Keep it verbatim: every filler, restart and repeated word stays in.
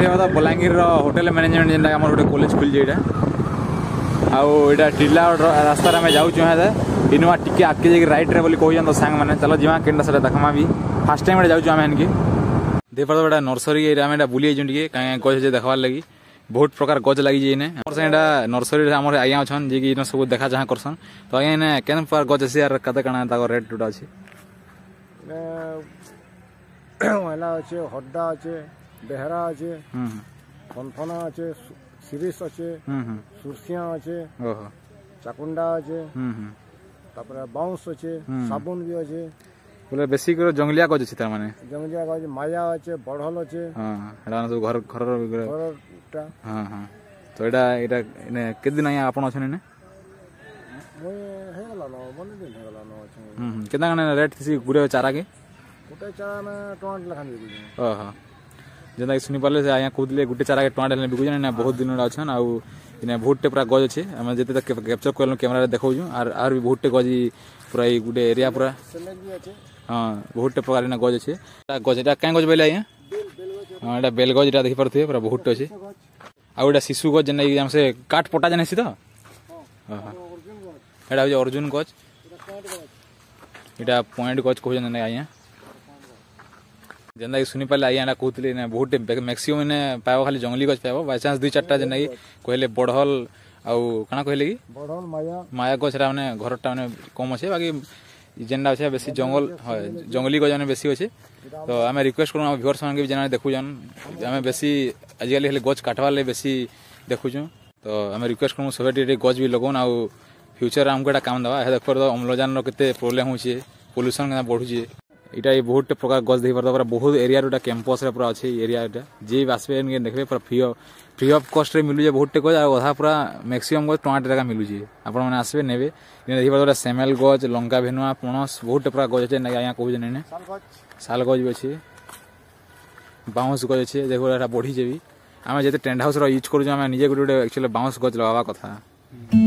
देखा Balangir hotel management जेनटा आम गोटे कॉलेज खुल जाए आउटा टिला रास्ता आम जाऊँ इनोवा टिके आगे जाकि रईट्रे बोली कहते तो सांग मैंने चलो जीवा के देखमा भी फास्ट टाइम जाऊँ आम इनकी देख पार गोटा नर्सरी आम बुली जाइए कहीं गज देखवार लगी बहुत प्रकार गज लगी इने नर्सरी आम आज्ञा अच्छा जी कि सब देखा चाह करसन तो आज्ञा इन्हें केन प्रकार गज अच्छे यार कते काना रेट टूटा अच्छे अच्छे हड्डा अच्छे बेहरा अच्छे फनफना अच्छे सीरीस अच्छे सुरसिया अच्छे चाकुंडा अच्छे बाउंस अच्छे साबुन भी अच्छे बोले बेसी कर जंगलिया गज अच्छे माने जंगलिया गज माया अच्छे बढ़ल अच्छे हां एडा सब घर घर घरटा हां हां तो एडा एडा ने के दिन आया आपन अछन ने मोय हेला न बने दिन हेला न अछि हम केतना कने रेट थी गुरे चारा के गुटे चारा में टमाटर लखन दे ओहो जेना सुनी पाले से आया कहले गुटे चारा के टमाटर ले बिकु जने बहुत दिन अछन आ इने बहुतटे पूरा गज अच्छे हम जते तक कैप्चर करलो कैमरा देखौ आर आर भी बहुतटे गज पूरा ई गुटे एरिया पूरा हाँ बहुतटे प्रकार इने गज अच्छे गज एटा काई गज बोले आया हाँ एटा बेल गज एटा देखि परथे पूरा बहुत अच्छे आ एटा शिशु गज जेना एग्जाम से काट पटा जने सी तो हां एटा हो अर्जुन गज एटा पॉइंट गज कहू जने आया जेना सुनी पाले आया एटा कहतले ने बहुत मैक्सिमम ने पाओ खाली जंगली गज पाओ बाय चांस दुई चारटा जेना कहले बढल आउ काना कहले कि बढल माया माया गज रा माने घरटा माने कम अच्छे बाकी जेनटा अच्छे बेसी जंगल जंगली गज माने बेसी अच्छे तो आम रिक्वेस्ट करूँ व्यूअर्स मान भी जेना देखु जान आम बेसी आजिकल हेले गज काटवार ले बेसी देखुछूँ तो आम रिक्वेस्ट करूँ सब गज भी लगौन आउ फ्यूचर आमको एटा काम देवा देख पार अम्लजान केते प्रोब्लेम होचे पोल्यूशन के बढ़ुचे इटा ये बहुत प्रकार गज देख पार बहुत एरिया गोटा कैंपस पूरा अच्छे एरिया जी आसबे देखबे पूरा फ्री फ्री ऑफ कॉस्ट रे मिलुजे बहुत गज अधा पूरा मैक्सिमम गज टमाटर टाका मिलुजे आपण मैंने आसबे नेबे देख पार सेमेल गज लंका भेनुआ पणस बहुत प्रकार गज अच्छे आज्ञा कहूँ साल गज भी अच्छे बाउंस गज अच्छे देखो बढ़ी भी आम जिते टेंट हाउस यूज करूँ निजे गोटे गोटे एक्चुअली बाउंस गज लगा कथा।